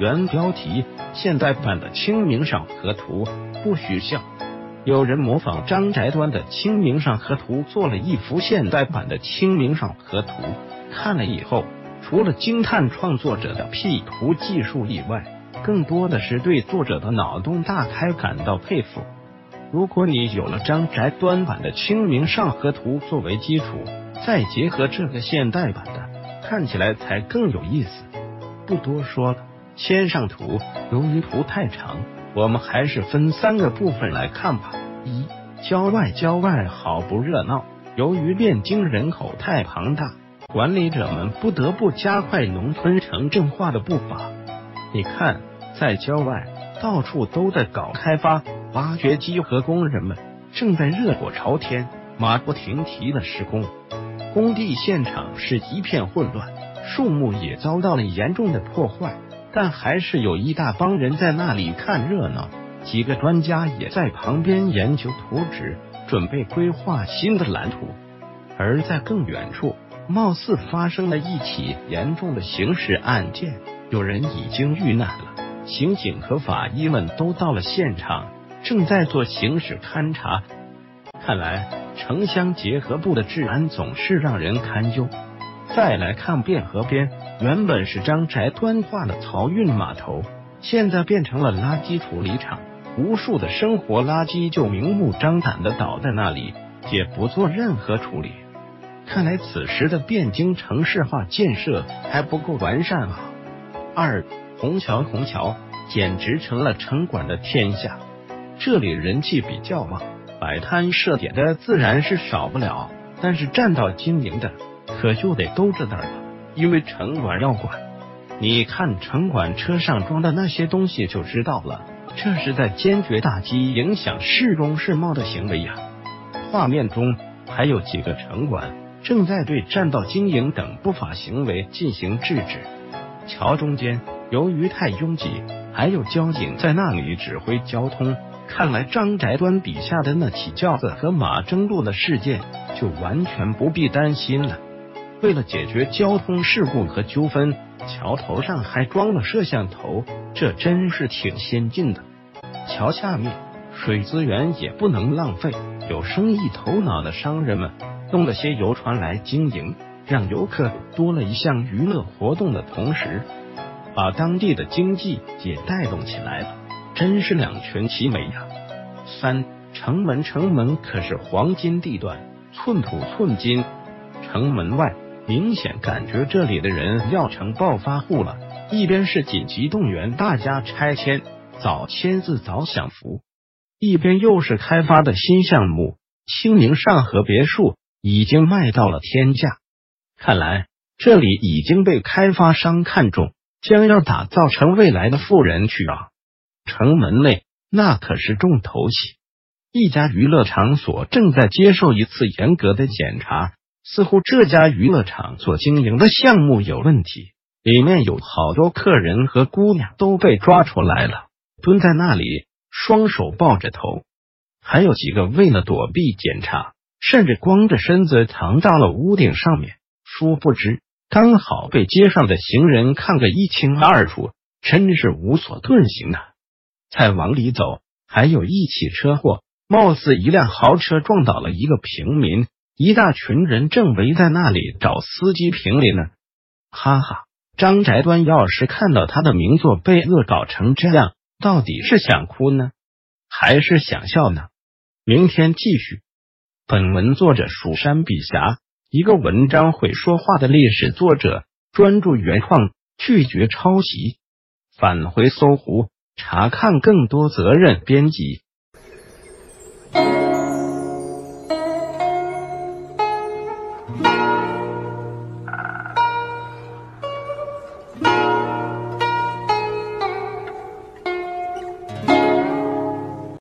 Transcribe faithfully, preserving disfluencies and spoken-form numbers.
原标题：现代版的《清明上河图》，不许笑。有人模仿张宅端的《清明上河图》做了一幅现代版的《清明上河图》，看了以后，除了惊叹创作者的 P 图技术以外，更多的是对作者的脑洞大开感到佩服。如果你有了张宅端版的《清明上河图》作为基础，再结合这个现代版的，看起来才更有意思。不多说了，先上图。由于图太长，我们还是分三个部分来看吧。一、郊外郊外好不热闹。由于汴京人口太庞大，管理者们不得不加快农村城镇化的步伐。你看，在郊外到处都在搞开发，挖掘机和工人们正在热火朝天、马不停蹄的施工。工地现场是一片混乱，树木也遭到了严重的破坏，但还是有一大帮人在那里看热闹。几个专家也在旁边研究图纸，准备规划新的蓝图。而在更远处，貌似发生了一起严重的刑事案件，有人已经遇难了。刑警和法医们都到了现场，正在做刑事勘查。看来城乡结合部的治安总是让人堪忧。再来看汴河边，原本是张宅端画的漕运码头，现在变成了垃圾处理厂，无数的生活垃圾就明目张胆的倒在那里，也不做任何处理。看来此时的汴京城市化建设还不够完善啊。二、虹桥虹桥简直成了城管的天下，这里人气比较旺，摆摊设点的自然是少不了，但是占道经营的可就得兜着点了，因为城管要管。你看城管车上装的那些东西就知道了，这是在坚决打击影响市容市貌的行为呀。画面中还有几个城管正在对占道经营等不法行为进行制止。桥中间由于太拥挤，还有交警在那里指挥交通。看来张宅端笔下的那起轿子和马争路的事件就完全不必担心了。为了解决交通事故和纠纷，桥头上还装了摄像头，这真是挺先进的。桥下面水资源也不能浪费，有生意头脑的商人们弄了些游船来经营，让游客多了一项娱乐活动的同时，把当地的经济也带动起来了，真是两全其美呀。三、城门城门可是黄金地段，寸土寸金。城门外明显感觉这里的人要成暴发户了，一边是紧急动员大家拆迁，早签字早享福，一边又是开发的新项目，清明上河别墅已经卖到了天价。看来这里已经被开发商看中，将要打造成未来的富人区啊。城门内那可是重头戏，一家娱乐场所正在接受一次严格的检查，似乎这家娱乐场所经营的项目有问题，里面有好多客人和姑娘都被抓出来了，蹲在那里双手抱着头，还有几个为了躲避检查，甚至光着身子藏到了屋顶上面，殊不知刚好被街上的行人看个一清二楚，真是无所遁形啊。再往里走，还有一起车祸，貌似一辆豪车撞倒了一个平民，一大群人正围在那里找司机评理呢。哈哈，张宅端要是看到他的名作被恶搞成这样，到底是想哭呢，还是想笑呢？明天继续。本文作者蜀山笔侠，一个文章会说话的历史作者，专注原创，拒绝抄袭。返回搜狐，查看更多责任编辑。